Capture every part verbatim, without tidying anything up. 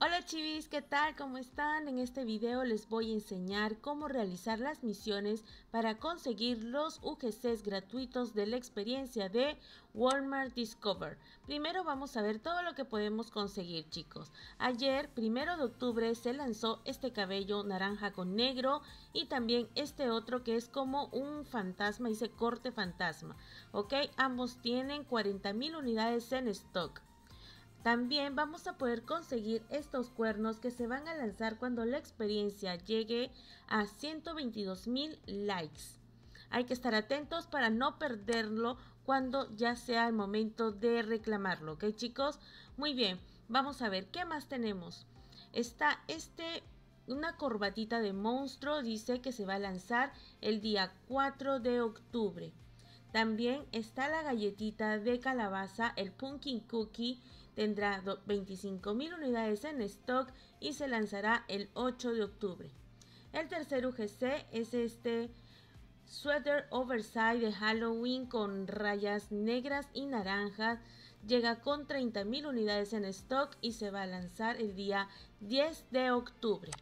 Hola chivis, ¿qué tal? ¿Cómo están? En este video les voy a enseñar cómo realizar las misiones para conseguir los U G Cs gratuitos de la experiencia de Walmart Discover. Primero vamos a ver todo lo que podemos conseguir, chicos. Ayer, primero de octubre, se lanzó este cabello naranja con negro y también este otro que es como un fantasma, dice corte fantasma. Ok, ambos tienen cuarenta mil unidades en stock. También vamos a poder conseguir estos cuernos que se van a lanzar cuando la experiencia llegue a ciento veintidós mil likes. Hay que estar atentos para no perderlo cuando ya sea el momento de reclamarlo, ¿ok, chicos? Muy bien, vamos a ver qué más tenemos. Está este, una corbatita de monstruo, dice que se va a lanzar el día cuatro de octubre. También está la galletita de calabaza, el Pumpkin Cookie. Tendrá veinticinco mil unidades en stock y se lanzará el ocho de octubre. El tercer U G C es este suéter oversize de Halloween con rayas negras y naranjas. Llega con treinta mil unidades en stock y se va a lanzar el día diez de octubre.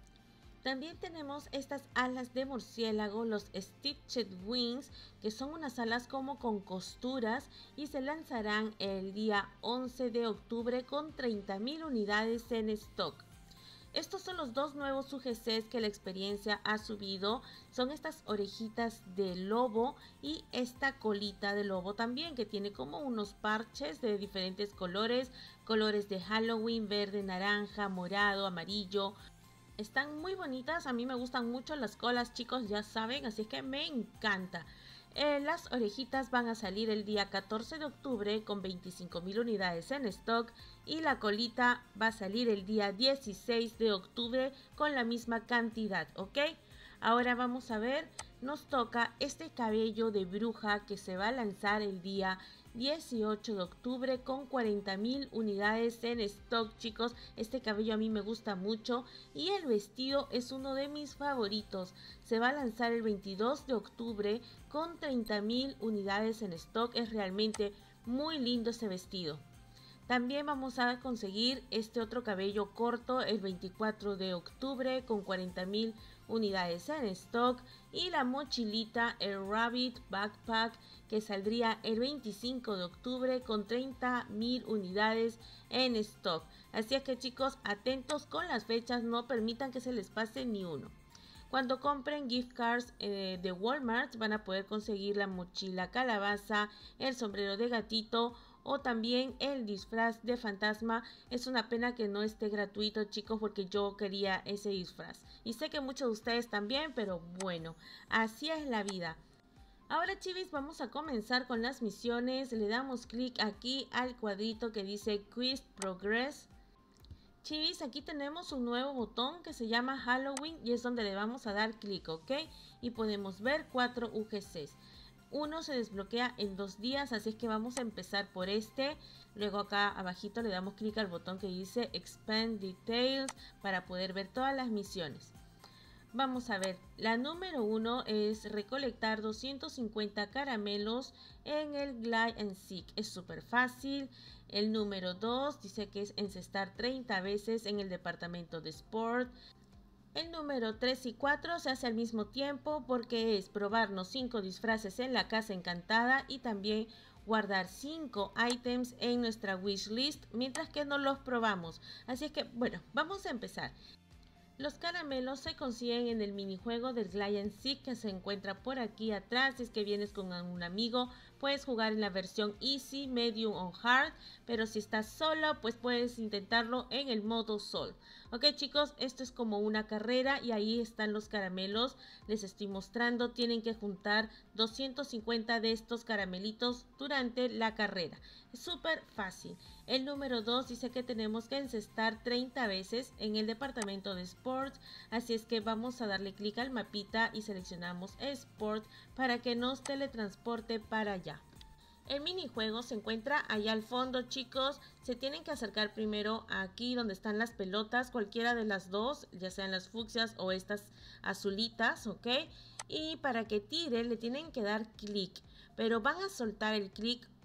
También tenemos estas alas de murciélago, los Stitched Wings, que son unas alas como con costuras y se lanzarán el día once de octubre con treinta mil unidades en stock. Estos son los dos nuevos U G Cs que la experiencia ha subido. Son estas orejitas de lobo y esta colita de lobo también, que tiene como unos parches de diferentes colores. Colores de Halloween, verde, naranja, morado, amarillo. Están muy bonitas, a mí me gustan mucho las colas, chicos, ya saben, así es que me encanta. Eh, las orejitas van a salir el día catorce de octubre con veinticinco mil unidades en stock y la colita va a salir el día dieciséis de octubre con la misma cantidad, ¿ok? Ahora vamos a ver, nos toca este cabello de bruja que se va a lanzar el día dieciocho de octubre con cuarenta mil unidades en stock, chicos. Este cabello a mí me gusta mucho y el vestido es uno de mis favoritos. Se va a lanzar el veintidós de octubre con treinta mil unidades en stock. Es realmente muy lindo ese vestido. También vamos a conseguir este otro cabello corto el veinticuatro de octubre con cuarenta mil unidades en stock y la mochilita, el Rabbit Backpack, que saldría el veinticinco de octubre con treinta mil unidades en stock. Así es que, chicos, atentos con las fechas, no permitan que se les pase ni uno. Cuando compren gift cards eh, de Walmart van a poder conseguir la mochila calabaza, el sombrero de gatito o también el disfraz de fantasma. Es una pena que no esté gratuito, chicos, porque yo quería ese disfraz. Y sé que muchos de ustedes también, pero bueno, así es la vida. Ahora, chivis, vamos a comenzar con las misiones. Le damos clic aquí al cuadrito que dice Quest Progress. Chivis, aquí tenemos un nuevo botón que se llama Halloween y es donde le vamos a dar clic, ¿ok? Y podemos ver cuatro U G Cs. Uno se desbloquea en dos días, así es que vamos a empezar por este. Luego acá abajito le damos clic al botón que dice Expand Details para poder ver todas las misiones. Vamos a ver, la número uno es recolectar doscientos cincuenta caramelos en el Glide and Seek. Es súper fácil. El número dos dice que es encestar treinta veces en el departamento de Sport. El número tres y cuatro se hace al mismo tiempo porque es probarnos cinco disfraces en la casa encantada y también guardar cinco ítems en nuestra wishlist mientras que no los probamos. Así es que, bueno, vamos a empezar. Los caramelos se consiguen en el minijuego del Glide and Seek que se encuentra por aquí atrás. Si es que vienes con un amigo, puedes jugar en la versión Easy, Medium o Hard. Pero si estás solo, pues puedes intentarlo en el modo Sol. Ok, chicos, esto es como una carrera y ahí están los caramelos. Les estoy mostrando, tienen que juntar doscientos cincuenta de estos caramelitos durante la carrera. Es súper fácil. El número dos dice que tenemos que encestar treinta veces en el departamento de Sport. Así es que vamos a darle clic al mapita y seleccionamos Sport para que nos teletransporte para allá. El minijuego se encuentra allá al fondo, chicos. Se tienen que acercar primero aquí donde están las pelotas, cualquiera de las dos, ya sean las fucsias o estas azulitas, ¿ok? Y para que tire le tienen que dar clic, pero van a soltar el clic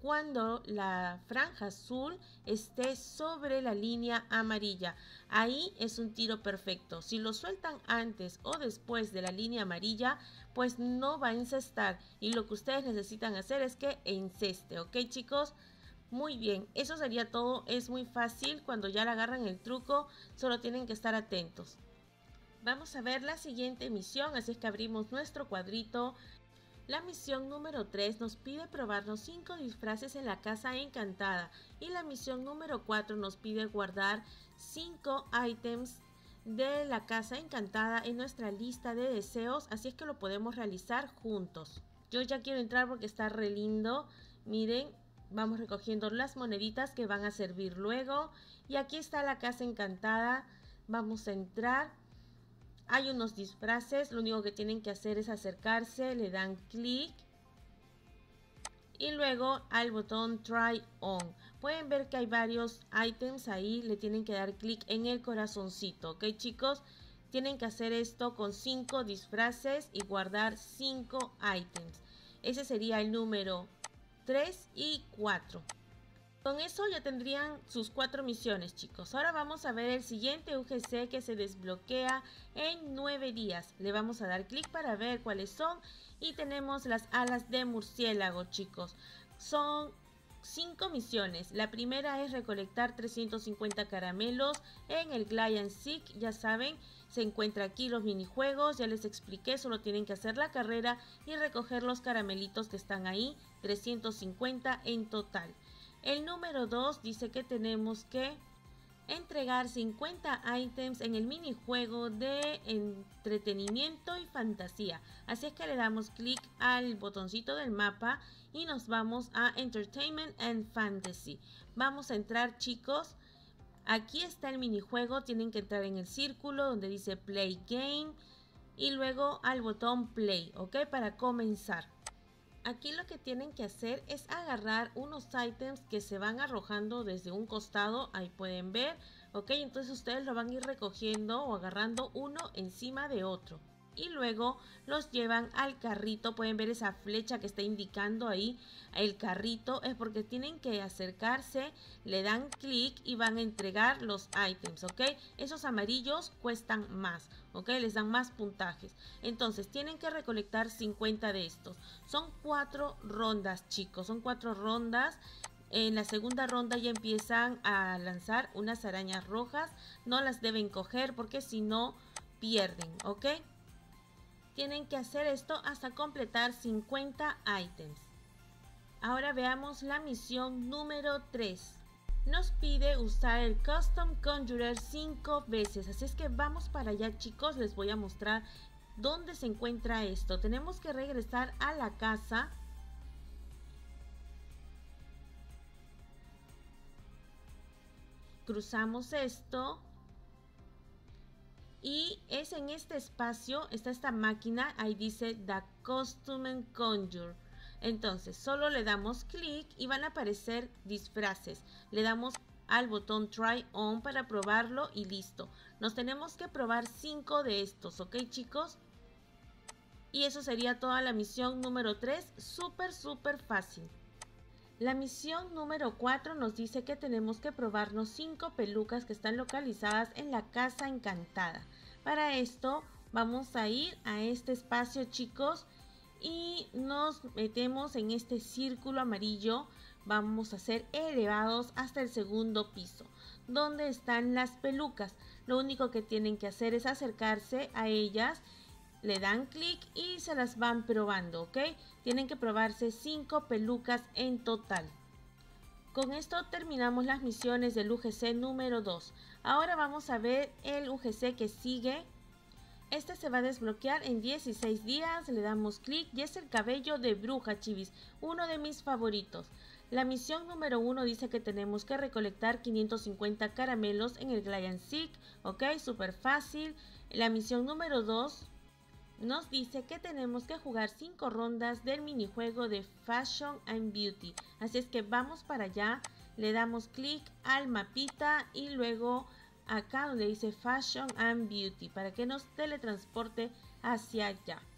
cuando la franja azul esté sobre la línea amarilla. Ahí es un tiro perfecto. Si lo sueltan antes o después de la línea amarilla, pues no va a encestar. Y lo que ustedes necesitan hacer es que enceste, ¿ok, chicos? Muy bien, eso sería todo. Es muy fácil. Cuando ya le agarran el truco, solo tienen que estar atentos. Vamos a ver la siguiente misión, así es que abrimos nuestro cuadrito. La misión número tres nos pide probarnos cinco disfraces en la casa encantada y la misión número cuatro nos pide guardar cinco ítems de la casa encantada en nuestra lista de deseos, así es que lo podemos realizar juntos. Yo ya quiero entrar porque está re lindo. Miren, vamos recogiendo las moneditas que van a servir luego y aquí está la casa encantada. Vamos a entrar. Hay unos disfraces, lo único que tienen que hacer es acercarse, le dan clic y luego al botón Try On. Pueden ver que hay varios ítems ahí, le tienen que dar clic en el corazoncito, ¿ok, chicos? Tienen que hacer esto con cinco disfraces y guardar cinco ítems. Ese sería el número tres y cuatro. Con eso ya tendrían sus cuatro misiones, chicos. Ahora vamos a ver el siguiente U G C que se desbloquea en nueve días. Le vamos a dar clic para ver cuáles son. Y tenemos las alas de murciélago, chicos. Son cinco misiones. La primera es recolectar trescientos cincuenta caramelos en el Giant Seek. Ya saben, se encuentra aquí los minijuegos. Ya les expliqué, solo tienen que hacer la carrera y recoger los caramelitos que están ahí. trescientos cincuenta en total. El número dos dice que tenemos que entregar cincuenta ítems en el minijuego de entretenimiento y fantasía. Así es que le damos clic al botoncito del mapa y nos vamos a Entertainment and Fantasy. Vamos a entrar, chicos. Aquí está el minijuego. Tienen que entrar en el círculo donde dice Play Game y luego al botón Play, ¿ok? Para comenzar. Aquí lo que tienen que hacer es agarrar unos ítems que se van arrojando desde un costado, ahí pueden ver, ok, entonces ustedes lo van a ir recogiendo o agarrando uno encima de otro. Y luego los llevan al carrito, pueden ver esa flecha que está indicando ahí, el carrito es porque tienen que acercarse, le dan clic y van a entregar los ítems, ok. Esos amarillos cuestan más, ok, les dan más puntajes. Entonces tienen que recolectar cincuenta de estos. Son cuatro rondas, chicos, son cuatro rondas. En la segunda ronda ya empiezan a lanzar unas arañas rojas, no las deben coger porque si no pierden, ok. Tienen que hacer esto hasta completar cincuenta ítems. Ahora veamos la misión número tres. Nos pide usar el Custom Conjurer cinco veces. Así es que vamos para allá, chicos. Les voy a mostrar dónde se encuentra esto. Tenemos que regresar a la casa. Cruzamos esto. Y es en este espacio, está esta máquina, ahí dice The Custom Conjure. Entonces, solo le damos clic y van a aparecer disfraces. Le damos al botón Try On para probarlo y listo. Nos tenemos que probar cinco de estos, ¿ok, chicos? Y eso sería toda la misión número tres, súper, súper fácil. La misión número cuatro nos dice que tenemos que probarnos cinco pelucas que están localizadas en la casa encantada. Para esto vamos a ir a este espacio, chicos, y nos metemos en este círculo amarillo. Vamos a ser elevados hasta el segundo piso, donde están las pelucas. Lo único que tienen que hacer es acercarse a ellas. Le dan clic y se las van probando, ¿ok? Tienen que probarse cinco pelucas en total. Con esto terminamos las misiones del U G C número dos. Ahora vamos a ver el U G C que sigue. Este se va a desbloquear en dieciséis días. Le damos clic y es el cabello de bruja, chivis, uno de mis favoritos. La misión número uno dice que tenemos que recolectar quinientos cincuenta caramelos en el Giant Seek, ¿ok? Súper fácil. La misión número dos nos dice que tenemos que jugar cinco rondas del minijuego de Fashion and Beauty. Así es que vamos para allá, le damos clic al mapita y luego acá donde dice Fashion and Beauty para que nos teletransporte hacia allá.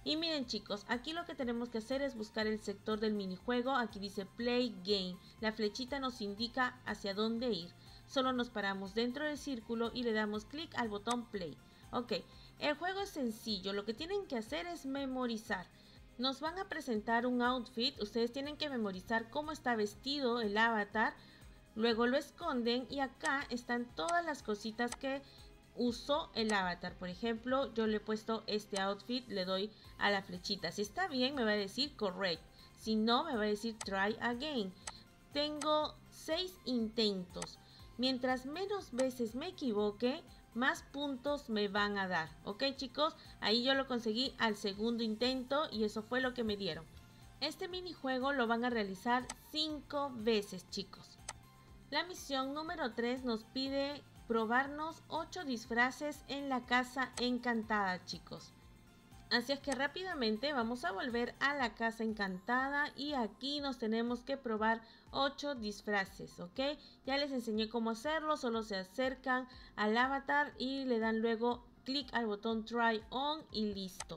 Y miren chicos, aquí lo que tenemos que hacer es buscar el sector del minijuego. Aquí dice Play Game. La flechita nos indica hacia dónde ir. Solo nos paramos dentro del círculo y le damos clic al botón Play. Ok, el juego es sencillo. Lo que tienen que hacer es memorizar. Nos van a presentar un outfit. Ustedes tienen que memorizar cómo está vestido el avatar. Luego lo esconden y acá están todas las cositas que usó el avatar. Por ejemplo, yo le he puesto este outfit, le doy a la flechita. Si está bien, me va a decir correct. Si no, me va a decir try again. Tengo seis intentos. Mientras menos veces me equivoque, más puntos me van a dar. Ok, chicos, ahí yo lo conseguí al segundo intento y eso fue lo que me dieron. Este minijuego lo van a realizar cinco veces, chicos. La misión número tres nos pide probarnos ocho disfraces en la casa encantada, chicos. Así es que rápidamente vamos a volver a la casa encantada y aquí nos tenemos que probar ocho disfraces, ¿ok? Ya les enseñé cómo hacerlo, solo se acercan al avatar y le dan luego clic al botón Try On y listo.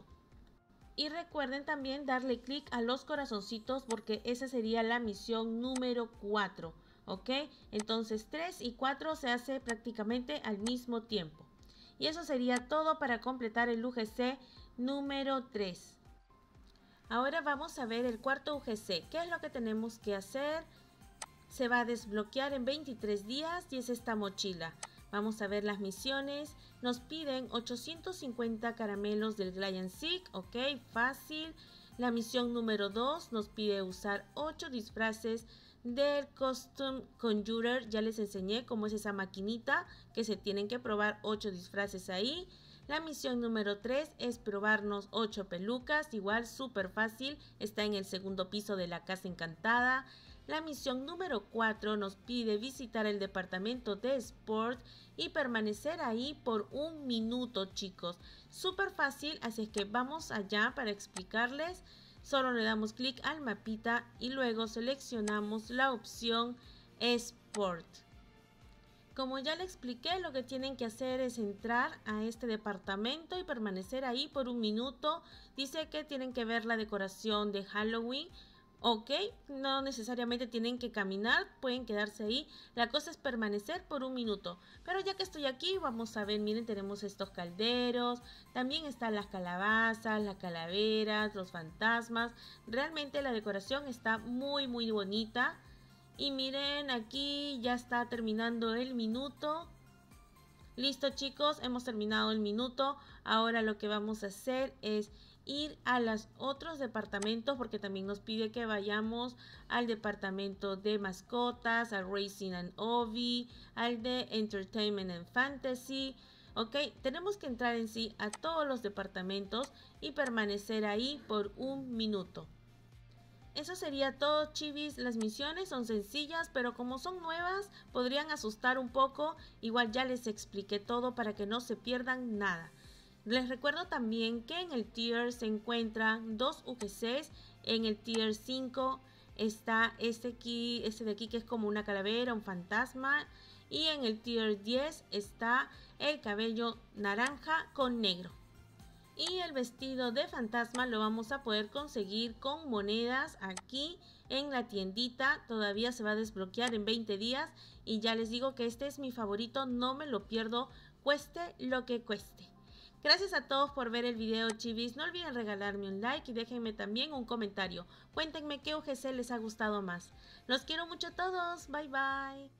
Y recuerden también darle clic a los corazoncitos porque esa sería la misión número cuatro. ¿Ok? Entonces tres y cuatro se hace prácticamente al mismo tiempo. Y eso sería todo para completar el U G C número tres. Ahora vamos a ver el cuarto U G C. ¿Qué es lo que tenemos que hacer? Se va a desbloquear en veintitrés días y es esta mochila. Vamos a ver las misiones. Nos piden ochocientos cincuenta caramelos del Giant Seek. Ok, fácil. La misión número dos nos pide usar ocho disfraces del Custom Conjurer. Ya les enseñé cómo es esa maquinita que se tienen que probar ocho disfraces ahí. La misión número tres es probarnos ocho pelucas, igual súper fácil, está en el segundo piso de la casa encantada. La misión número cuatro nos pide visitar el departamento de Sport y permanecer ahí por un minuto, chicos. Súper fácil, así es que vamos allá para explicarles. Solo le damos clic al mapita y luego seleccionamos la opción Sport. Como ya le expliqué, lo que tienen que hacer es entrar a este departamento y permanecer ahí por un minuto. Dice que tienen que ver la decoración de Halloween. Ok, no necesariamente tienen que caminar, pueden quedarse ahí. La cosa es permanecer por un minuto. Pero ya que estoy aquí, vamos a ver, miren, tenemos estos calderos. También están las calabazas, las calaveras, los fantasmas. Realmente la decoración está muy muy bonita. Y miren, aquí ya está terminando el minuto. Listo, chicos, hemos terminado el minuto. Ahora lo que vamos a hacer es ir a los otros departamentos porque también nos pide que vayamos al departamento de mascotas, al Racing and Hobby, al de Entertainment and Fantasy. Ok, tenemos que entrar en sí a todos los departamentos y permanecer ahí por un minuto. Eso sería todo, chivis. Las misiones son sencillas, pero como son nuevas, podrían asustar un poco. Igual ya les expliqué todo para que no se pierdan nada. Les recuerdo también que en el tier se encuentran dos U G Cs. En el tier cinco está este aquí, este de aquí que es como una calavera, un fantasma. Y en el tier diez está el cabello naranja con negro. Y el vestido de fantasma lo vamos a poder conseguir con monedas aquí en la tiendita. Todavía se va a desbloquear en veinte días. Y ya les digo que este es mi favorito, no me lo pierdo, cueste lo que cueste. Gracias a todos por ver el video, chivis. No olviden regalarme un like y déjenme también un comentario. Cuéntenme qué U G C les ha gustado más. Los quiero mucho a todos. Bye bye.